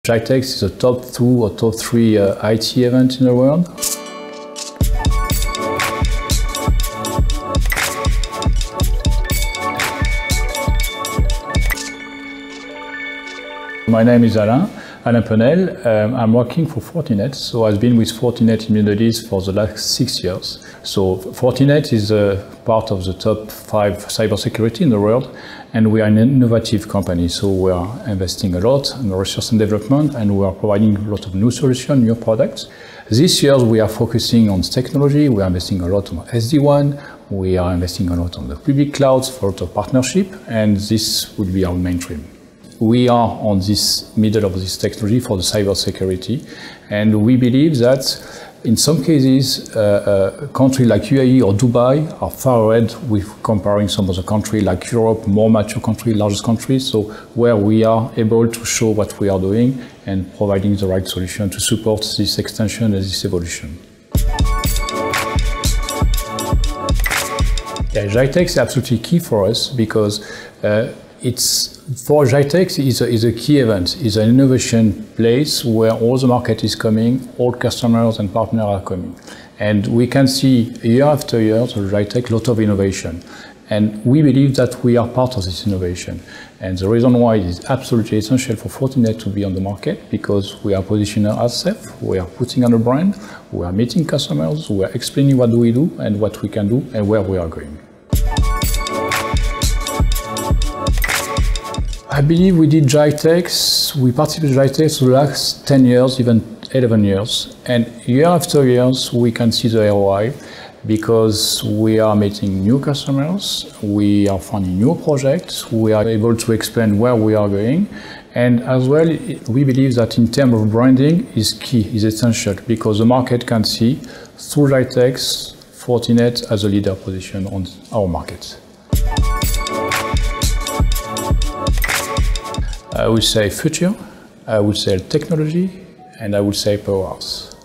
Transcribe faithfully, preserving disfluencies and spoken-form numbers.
GITEX is a top two or top three uh, I T event in the world. My name is Alain, Alain Penel. Um, I'm working for Fortinet, so I've been with Fortinet in Middle East for the last six years. So Fortinet is a part of the top five cybersecurity in the world, and we are an innovative company, so we are investing a lot in research and development, and we are providing a lot of new solutions, new products. This year we are focusing on technology, we are investing a lot on S D WAN, we are investing a lot on the public clouds for a lot of partnership, and this will be our mainstream. We are on this middle of this technology for the cybersecurity, and we believe that in some cases, uh, a country like U A E or Dubai are far ahead with comparing some other countries like Europe, more mature countries, largest countries, so where we are able to show what we are doing and providing the right solution to support this extension and this evolution. Yeah, GITEX is absolutely key for us because uh, it's for GITEX is a, is a key event, is an innovation place where all the market is coming, all customers and partners are coming. And we can see year after year, so GITEX, a lot of innovation. And we believe that we are part of this innovation. And the reason why it is absolutely essential for Fortinet to be on the market, because we are positioning ourselves, we are putting on a brand, we are meeting customers, we are explaining what do we do and what we can do and where we are going. I believe we did GITEX, we participated in GITEX for the last ten years, even eleven years. And year after year, we can see the R O I because we are meeting new customers, we are finding new projects, we are able to explain where we are going. And as well, we believe that in terms of branding is key, is essential, because the market can see through GITEX, Fortinet as a leader position on our market. I would say future, I would say technology, and I would say powerhouse.